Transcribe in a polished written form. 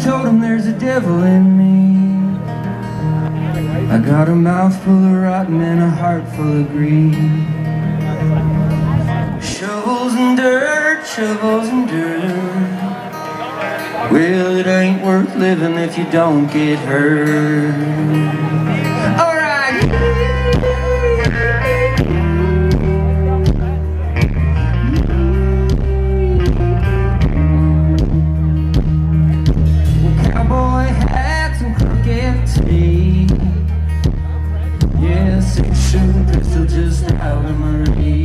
told him there's a devil in me. I got a mouth full of rotten and a heart full of greed. Shovels and dirt, shovels and dirt. Well, it ain't worth living if you don't get hurt. Alright. Well, cowboy hats and crooked teeth. Yeah, 6-shooting pistol just out of my reach.